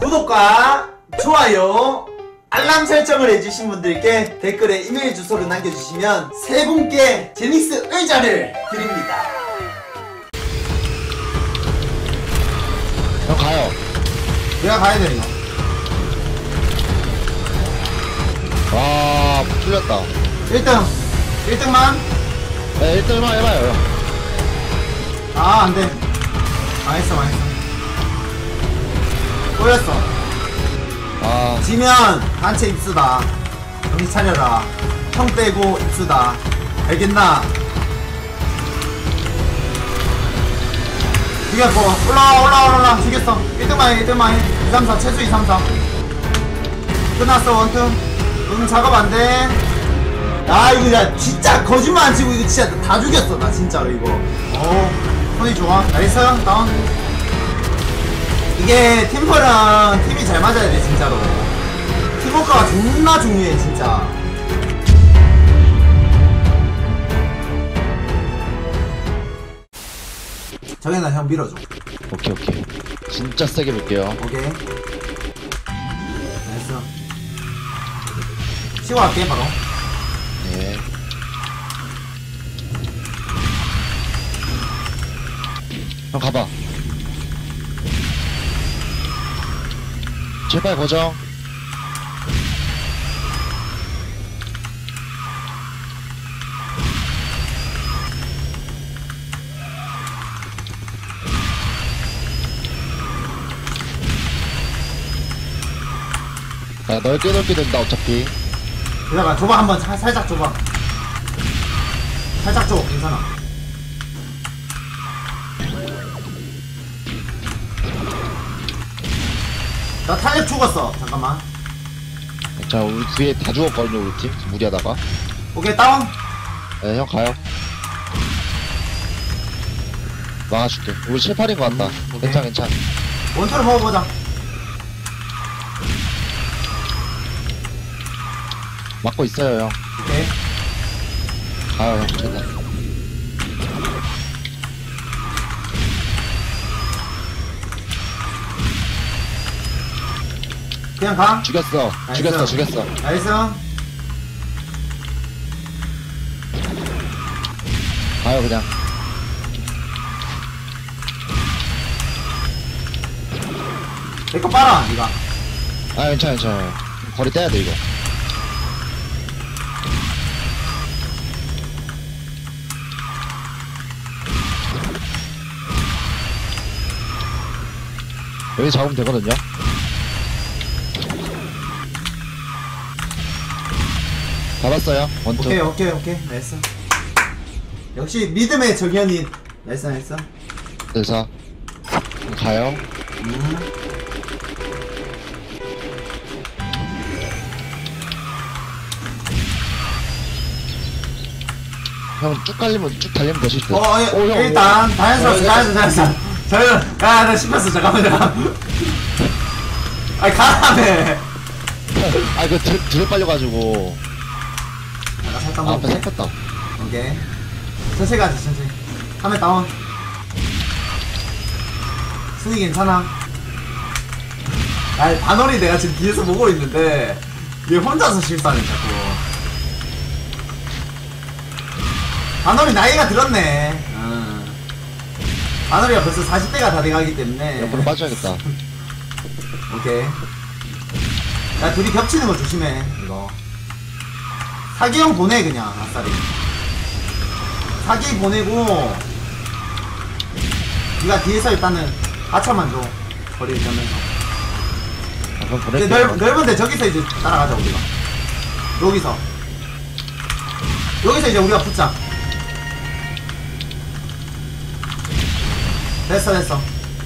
구독과 좋아요 알람 설정을 해주신 분들께 댓글에 이메일 주소를 남겨주시면 세 분께 제닉스 의자를 드립니다. 형 가요. 내가 가야 돼 이거. 와 풀렸다. 1등 1등만. 네 1등만 해봐요. 아 안돼. 망했어 꼬였어. 아 지면 단체 입수다. 정신 차려라. 형 빼고 입수다. 알겠나? 죽였고 올라와 죽였어. 1등만 해 2, 3, 4 최소 2, 3, 4 끝났어. 원투. 작업 안돼. 아 이거 야 진짜 거짓말 안치고 이거 진짜 다 죽였어 나 진짜로 이거. 손이 좋아. 나이스 다운. 이게 팀퍼랑 팀이 잘 맞아야 돼 진짜로. 팀워크가 존나 중요해 진짜. 정현아 형 밀어줘. 오케이 진짜 세게 볼게요. 오케이 나이스. 치고 갈게 바로. 네. 형 가봐. 제발 고정. 야 넓게 된다 어차피. 기다려 줘봐 한번 살짝 줘봐. 살짝 줘 괜찮아. 나 탄력 죽었어. 잠깐만. 자 우리 뒤에 다 죽었거든요 우리 팀 무리하다가. 오케이 다운. 네 형 가요. 막아줄게. 우리 7-8인 것 같다. 오케이. 괜찮. 원투를 먹어보자. 막고 있어요 형. 오케이 가요 형. 괜찮다. 그냥 가. 죽였어. 나이스. 죽였어. 나이스. 가요 그냥. 내거 빨아 니가. 아 괜찮아. 거리 떼야 돼 이거. 여기 잡으면 되거든요. 잡았어요. 원투. 오케이 나이스. 역시 믿음의 정현이. 나이스. 그래서 가요. 형 쭉 달리면 되실 듯. 형, 일단 자연스럽어. 나 씹혔어. 잠깐만. 아니 가라며. 아 이거 드랩 빨려가지고. 나 살짝 앞에 먹을게. 섞였다. 오케이 천천히 가자 천천히. 3회 다운. 순위 괜찮아. 아니 반월이 내가 지금 뒤에서 보고 있는데 얘 혼자서 실수하네 자꾸. 반월이 나이가 들었네. 반월이가 벌써 40대가 다 돼가기 때문에. 옆으로 빠져야겠다. 오케이. 야 둘이 겹치는 거 조심해 이거. 사기형 보내 그냥 아싸리. 사기 보내고 니가 뒤에서 일단은 하차만 줘. 거리 있으면서. 그럼 근데 보낼게요. 넓은데 저기서 이제 따라가자 우리가. 여기서 이제 우리가 붙자. 됐어.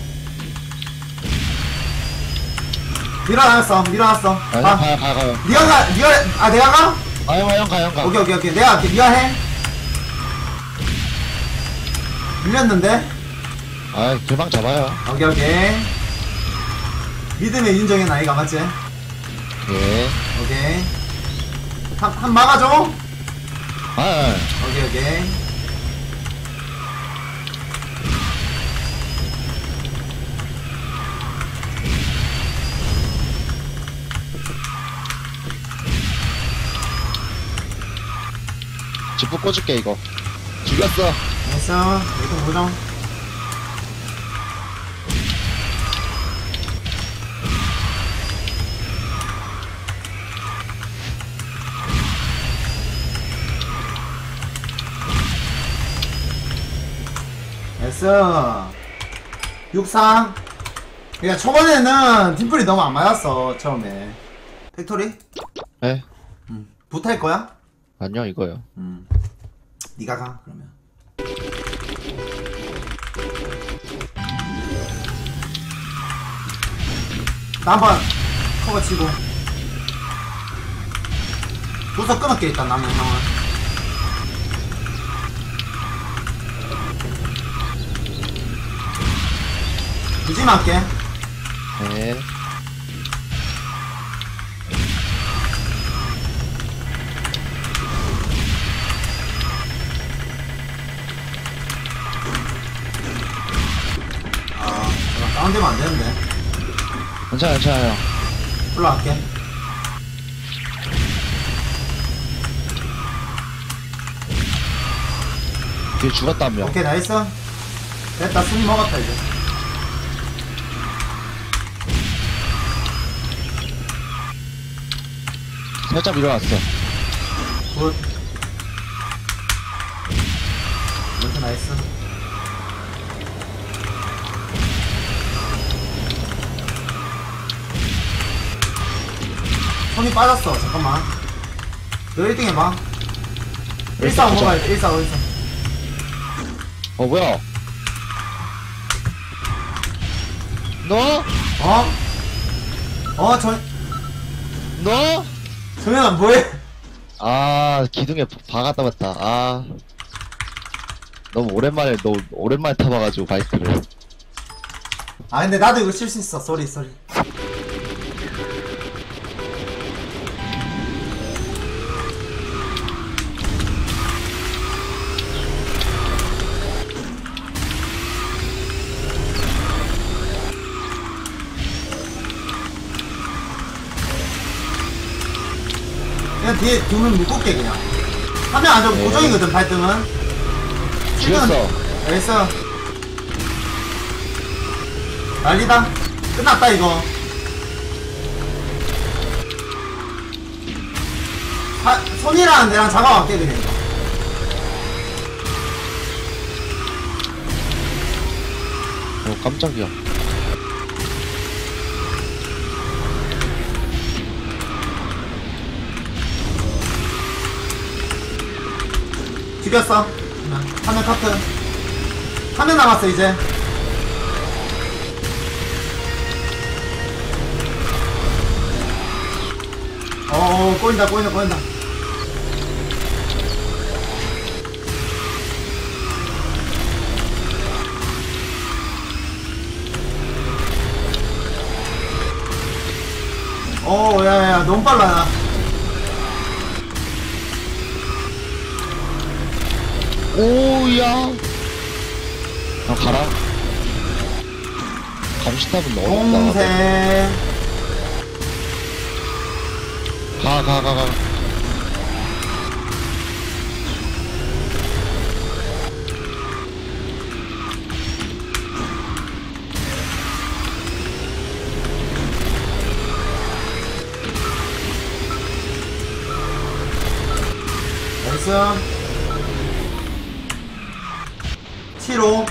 밀어놨어. 가요. 니가 가. 내가 가? 형 가. 오케이. 내가 할게. 니가 해. 밀렸는데? 아 금방 잡아요. 오케이. 믿음의 윤정의 나이가 맞지? 예. 오케이. 한 막아줘? 아 오케이. 주부 꽂을게 이거. 죽였어. 됐어. 이거 무정. 됐어. 6상. 그러니까 초반에는 팀플이 너무 안 맞았어 처음에. 팩토리? 에? 붙을 거야? 아니요 이거요. 네가 가 그러면. 나 한번 커버 치고. 도서 끊을게 일단 나는 형은. 유지만 할게. 네. 다운되면 안 되는데. 괜찮아 괜찮아요. 올라갈게. 뒤에 죽었다며. 오케이 나이스. 됐다 순위 먹었다 이제. 살짝 밀어놨어. 굿. 이렇게 나이스. 손이 빠졌어. 잠깐만. 너 1등 해봐. 145 먹어야 돼. 145 145. 어 뭐야? 너? 저, 너? 정현아 뭐해? 아 기둥에 박았다 맞다. 아 너무 오랜만에 타봐가지고 바이크를. 아 근데 나도 이거 칠 수 있어. 쏘리. 그냥 뒤에 두 명 묶을게 그냥. 한 명 앉아 네. 고정이거든 8등은. 죽였어. 됐어. 난리다. 끝났다 이거. 손이랑 내랑 잡아갈게 그냥 이거. 어 깜짝이야. 죽였어. 화면 커트. 화면 남았어 이제. 꼬인다. 야야야 너무 빨라. 오야. 아 가라. 감시탑은 너무 공세. 가. 나이스. 7호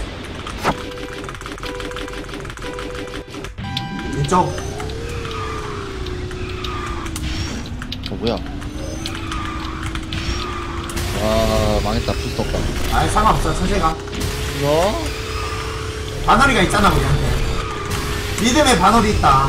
왼쪽. 뭐야? 와 망했다. 부스 없다. 아이 상관없어. 천천히 가. 너? 바너리가 있잖아 우리한테. 리듬에 바너리 있다.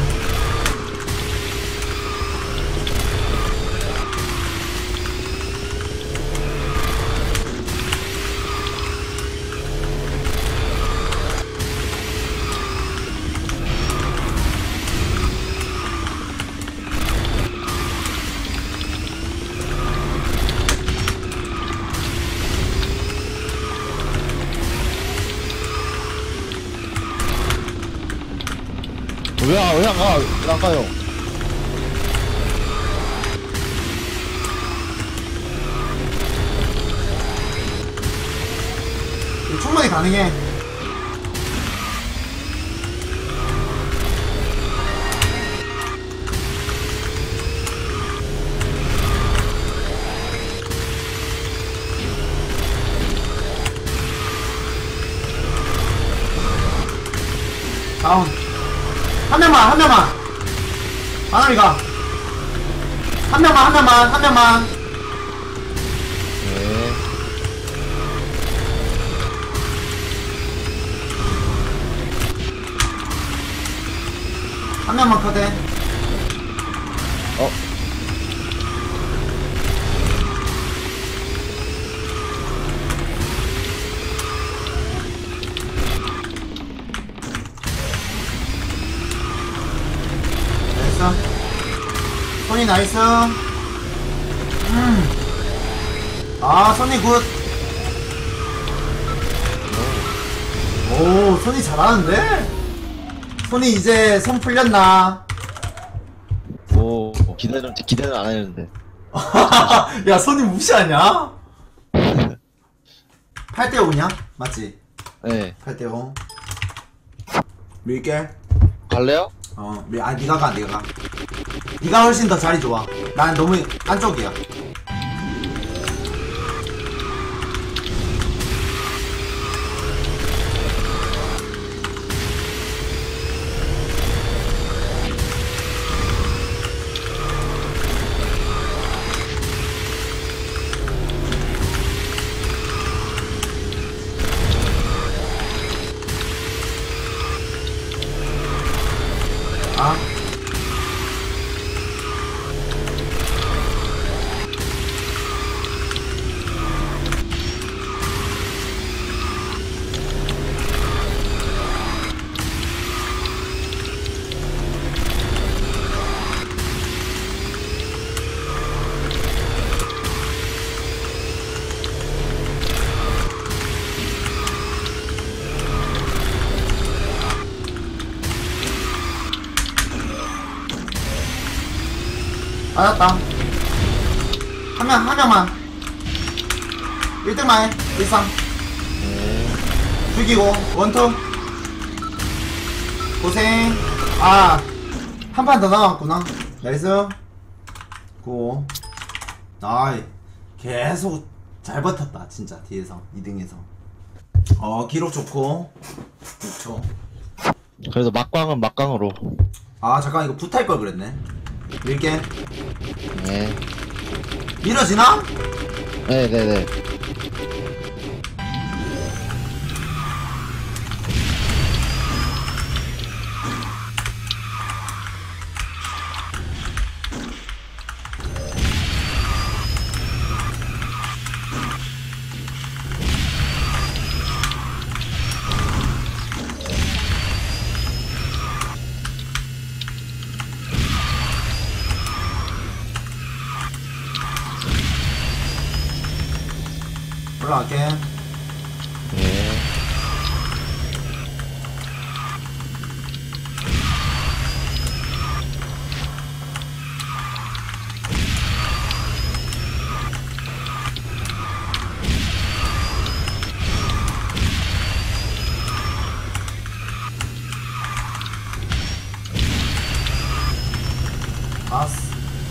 왜 안 가? 왜 안 가요? 충분히 가능해. 다운. 한 명만. 바나리 가. 한 명만. 네. 한 명만 커대. 어? 나이스. 손이 나이스. 아, 손이 굿. 오, 손이 잘하는데? 손이 이제 손 풀렸나? 오, 기대는 안 했는데. 야, 손이 무시하냐? 8대 5냐? 맞지? 네. 8대 5. 밀게. 갈래요? 니가 가. 니가 훨씬 더 자리 좋아. 난 너무 안쪽이야. 아. 맞았다. 한 명만. 1등만 해. 1상. 네. 죽이고, 원투. 고생. 아, 한 판 더 남았구나. 나이스. 고. 아이, 계속 잘 버텼다. 진짜, 뒤에서. 2등에서. 기록 좋고. 6초. 그래도 막광은 막광으로. 아, 잠깐, 이거 붙을 걸 그랬네. 밀게. 네. 밀어지나? 네네네. 올라갈게. 네. 아스.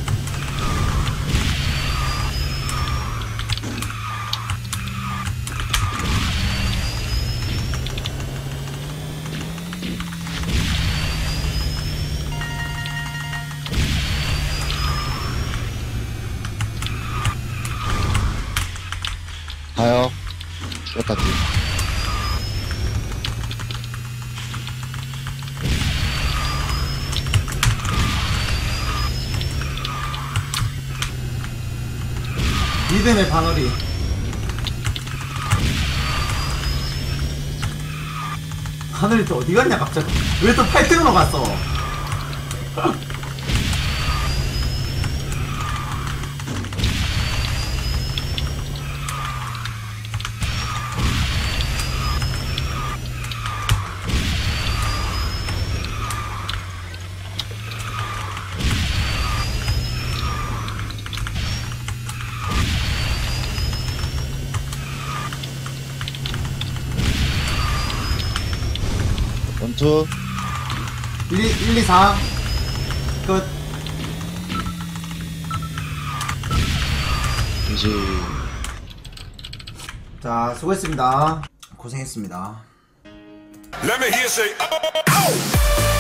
가요. 죽었다, 뒤. 믿음의 바늘이. 바늘이 또 어디 갔냐 갑자기. 왜 또 8등으로 갔어? 원투 1, 2, 4 끝. 이제 자, 수고했습니다. 고생했습니다. Let me hear you say, oh!